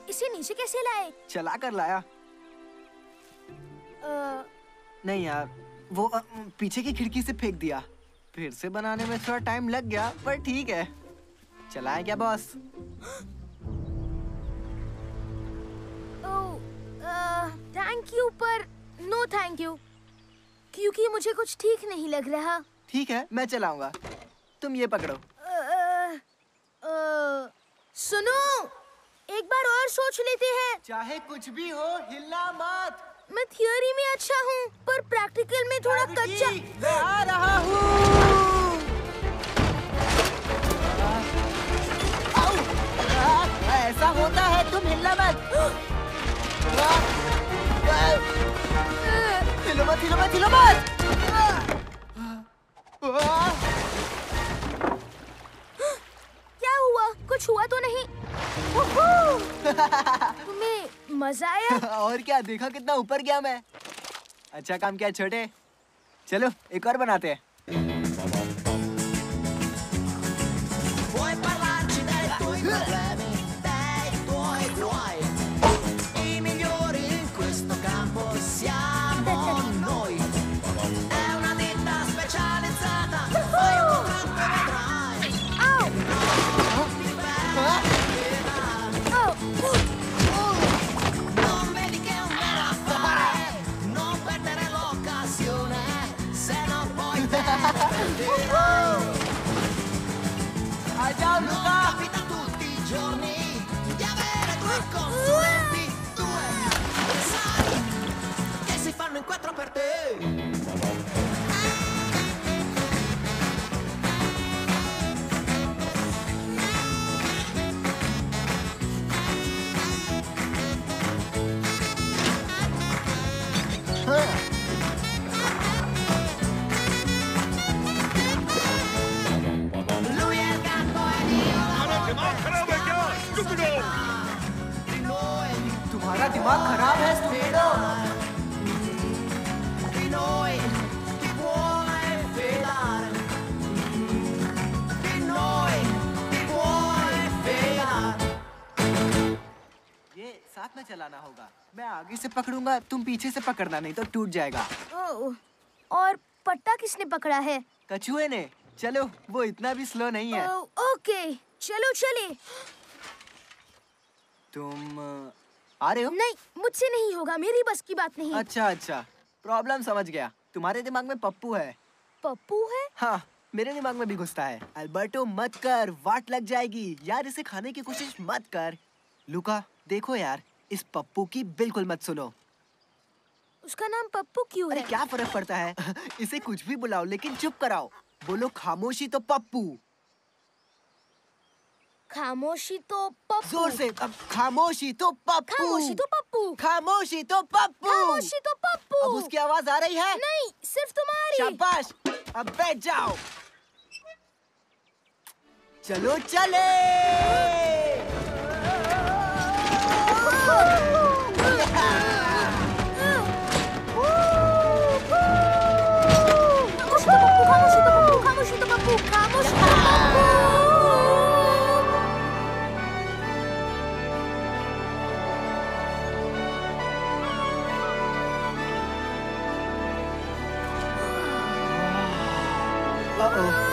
इसे नीचे कैसे लाए? चला कर लाया। नहीं यार, वो पीछे की खिड़की से फेंक दिया। फिर से बनाने में थोड़ा टाइम लग गया, पर ठीक है। चलाए क्या बॉस? थैंक यू, पर नो थैंक यू, क्योंकि मुझे कुछ ठीक नहीं लग रहा। ठीक है, मैं चलाऊंगा। तुम ये पकड़ो। सुनो, एक बार और सोच लेते हैं। चाहे कुछ भी हो, हिलना मत। मैं थियोरी में अच्छा हूँ, पर प्रैक्टिकल में थोड़ा कच्चा। मैं आ रहा हूँ। ऐसा होता है, तुम हिलना मत। हिलो मत, हिलो मत, हिलो मत। क्या हुआ? कुछ हुआ तो नहीं? तुम्हें मजा आया? और क्या, देखा कितना ऊपर गया मैं। अच्छा काम किया छोटे। चलो एक और बनाते हैं। आ जाओ लुका। Capita tutti i giorni di avere due consulenti, due sai che si fanno in quattro per te. तुम्हारा दिमाग खराब है स्टूपिडो। Di noi ti puoi fidare. Di noi ti puoi fidare. ये साथ में चलाना होगा। मैं आगे से पकड़ूंगा, तुम पीछे से पकड़ना, नहीं तो टूट जाएगा। और पट्टा किसने पकड़ा है? कछुए ने। चलो, वो इतना भी स्लो नहीं है। ओके, चलो चले। तुम आ रहे हो? नहीं, मुझसे नहीं होगा, मेरी बस की बात नहीं। अच्छा अच्छा, प्रॉब्लम समझ गया। तुम्हारे दिमाग में पप्पू है। पप्पू है? हाँ, मेरे दिमाग में भी घुसता है। अल्बर्टो मत कर, वाट लग जाएगी। यार इसे खाने की कोशिश मत कर। लुका, देखो यार, इस पप्पू की बिल्कुल मत सुनो। उसका नाम पप्पू क्यों है? अरे क्या फर्क पड़ता है? इसे कुछ भी बुलाओ, लेकिन चुप कराओ। बोलो खामोशी तो पप्पू। खामोशी तो पप्पू। जोर से, अब खामोशी तो पप्पू। खामोशी तो पप्पू। खामोशी तो पप्पू। खामोशी तो पप्पू। अब उसकी आवाज आ रही है? नहीं, सिर्फ तुम्हारी। शाबाश, अब बैठ जाओ। चलो चले। खामोशी तो पप्पू, खामोशी तो पप्पू, खामोशी तो पप्पू। Uh-oh.